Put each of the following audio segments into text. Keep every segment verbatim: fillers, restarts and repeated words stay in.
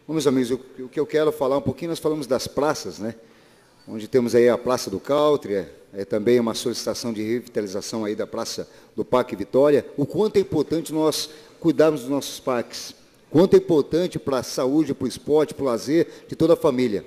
Bom, meus amigos, o, o que eu quero falar um pouquinho, nós falamos das praças, né? Onde temos aí a Praça do Country, é, é também uma solicitação de revitalização aí da Praça do Parque Vitória. O quanto é importante nós cuidarmos dos nossos parques, quanto é importante para a saúde, para o esporte, para o lazer de toda a família.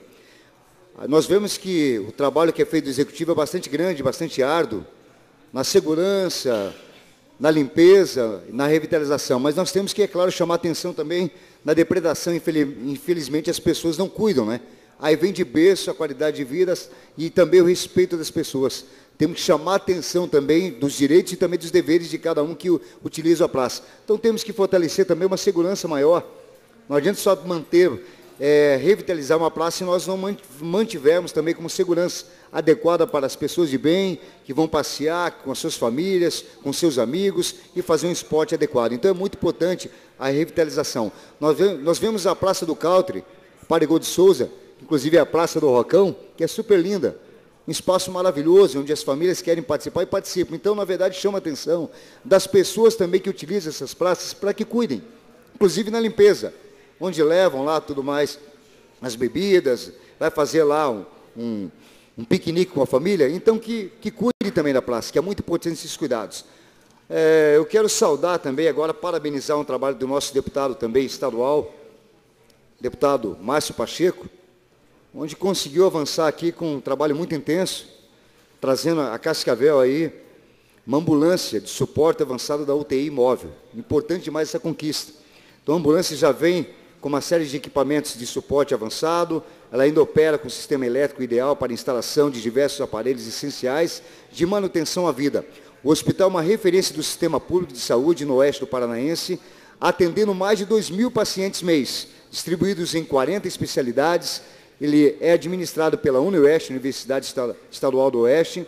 Nós vemos que o trabalho que é feito do Executivo é bastante grande, bastante árduo, na segurança, na limpeza, na revitalização, mas nós temos que, é claro, chamar atenção também na depredação. Infelizmente, as pessoas não cuidam, né? Aí vem de berço a qualidade de vida e também o respeito das pessoas. Temos que chamar atenção também dos direitos e também dos deveres de cada um que utiliza a praça. Então, temos que fortalecer também uma segurança maior. Não adianta só manter, é, revitalizar uma praça se nós não mantivermos também como segurança adequada para as pessoas de bem, que vão passear com as suas famílias, com seus amigos e fazer um esporte adequado. Então, é muito importante a revitalização. Nós vemos, nós vemos a Praça do Country, Parigô de Souza, inclusive a Praça do Rocão, que é super linda, um espaço maravilhoso, onde as famílias querem participar e participam. Então, na verdade, chama a atenção das pessoas também que utilizam essas praças para que cuidem, inclusive na limpeza, onde levam lá tudo mais, as bebidas, vai fazer lá um, um, um piquenique com a família, então que, que cuide também da praça, que é muito importante esses cuidados. É, eu quero saudar também agora, parabenizar um trabalho do nosso deputado também estadual, deputado Márcio Pacheco, onde conseguiu avançar aqui com um trabalho muito intenso, trazendo a Cascavel aí uma ambulância de suporte avançado da U T I móvel. Importante demais essa conquista. Então, a ambulância já vem com uma série de equipamentos de suporte avançado, ela ainda opera com o sistema elétrico ideal para instalação de diversos aparelhos essenciais de manutenção à vida. O hospital é uma referência do sistema público de saúde no oeste do Paranaense, atendendo mais de dois mil pacientes mês, distribuídos em quarenta especialidades. Ele é administrado pela UniOeste, Universidade Estadual do Oeste.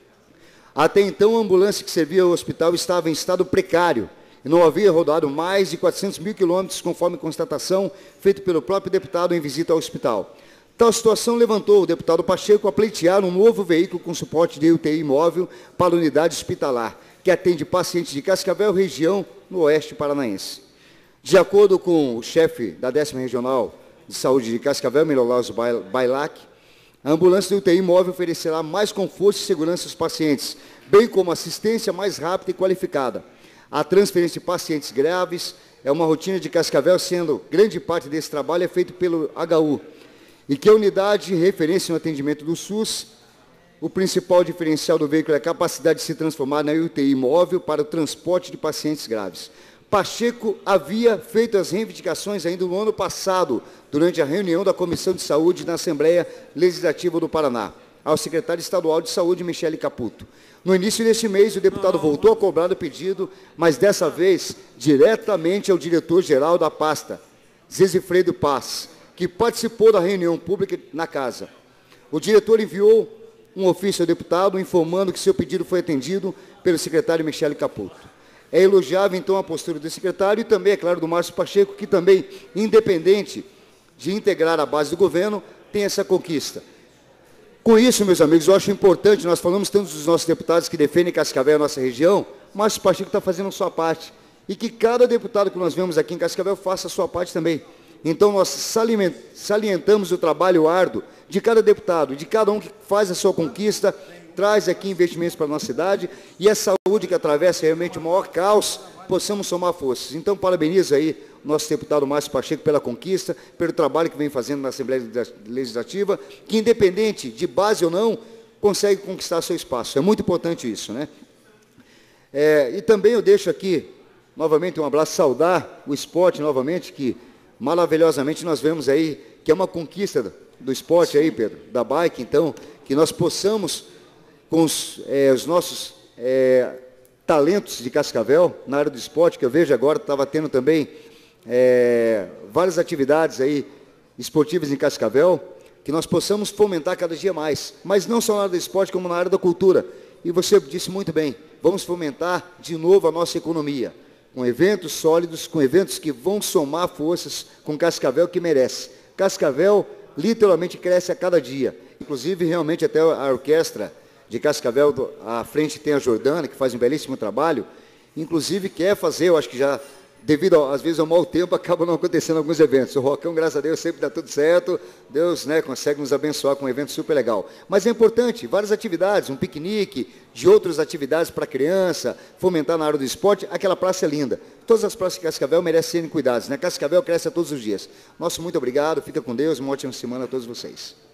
Até então, a ambulância que servia ao hospital estava em estado precário e não havia rodado mais de quatrocentos mil quilômetros, conforme constatação feita pelo próprio deputado em visita ao hospital. Tal situação levantou o deputado Pacheco a pleitear um novo veículo com suporte de U T I móvel para a unidade hospitalar, que atende pacientes de Cascavel, região no oeste paranaense. De acordo com o chefe da décima Regional de Saúde de Cascavel, Menolauso Bailac, a ambulância do U T I móvel oferecerá mais conforto e segurança aos pacientes, bem como assistência mais rápida e qualificada. A transferência de pacientes graves é uma rotina de Cascavel, sendo grande parte desse trabalho é feito pelo H U, e que a unidade de referência no atendimento do SUS, o principal diferencial do veículo é a capacidade de se transformar na U T I móvel para o transporte de pacientes graves. Pacheco havia feito as reivindicações ainda no ano passado, durante a reunião da Comissão de Saúde na Assembleia Legislativa do Paraná, ao secretário estadual de Saúde, Michele Caputo. No início deste mês, o deputado voltou a cobrar o pedido, mas dessa vez diretamente ao diretor-geral da pasta, Zezifredo Paz, que participou da reunião pública na casa. O diretor enviou um ofício ao deputado informando que seu pedido foi atendido pelo secretário Michele Caputo. É elogiável, então, a postura do secretário e também, é claro, do Márcio Pacheco, que também, independente de integrar a base do governo, tem essa conquista. Com isso, meus amigos, eu acho importante, nós falamos tanto dos nossos deputados que defendem Cascavel, a nossa região, o Márcio Pacheco está fazendo a sua parte. E que cada deputado que nós vemos aqui em Cascavel faça a sua parte também. Então, nós salientamos o trabalho árduo de cada deputado, de cada um que faz a sua conquista, traz aqui investimentos para a nossa cidade, e a saúde que atravessa realmente o maior caos, possamos somar forças. Então, parabenizo aí o nosso deputado Márcio Pacheco pela conquista, pelo trabalho que vem fazendo na Assembleia Legislativa, que, independente de base ou não, consegue conquistar seu espaço. É muito importante isso, né? É, e também eu deixo aqui, novamente, um abraço, saudar o esporte, novamente, que maravilhosamente nós vemos aí, que é uma conquista do esporte aí, Pedro, da bike, então, que nós possamos, com os, é, os nossos é, talentos de Cascavel, na área do esporte, que eu vejo agora, estava tendo também é, várias atividades aí esportivas em Cascavel, que nós possamos fomentar cada dia mais, mas não só na área do esporte, como na área da cultura. E você disse muito bem, vamos fomentar de novo a nossa economia, com eventos sólidos, com eventos que vão somar forças com Cascavel, que merece. Cascavel literalmente cresce a cada dia. Inclusive, realmente, até a orquestra de Cascavel, à frente tem a Jordana, que faz um belíssimo trabalho, inclusive quer fazer, eu acho que já devido, ao, às vezes, ao mau tempo, acabam não acontecendo alguns eventos. O Rocão, graças a Deus, sempre dá tudo certo. Deus, né, consegue nos abençoar com um evento super legal. Mas é importante, várias atividades, um piquenique, de outras atividades para criança, fomentar na área do esporte. Aquela praça é linda. Todas as praças de Cascavel merecem serem cuidadas, né? Cascavel cresce a todos os dias. Nosso muito obrigado, fica com Deus, uma ótima semana a todos vocês.